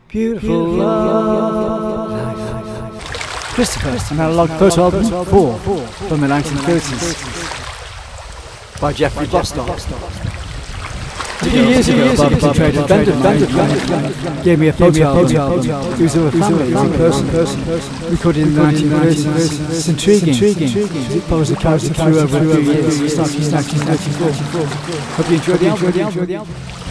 Beautiful life. Christopher, an analogue photo album 4 from the 1930s by Geoffrey Bostock. A few years ago, barbecue trader Bender gave me a photo album. He was of a family, one person, recorded in the 1930s. It's intriguing. It follows a character through over a few years. It's 1994. Hope you enjoyed the album.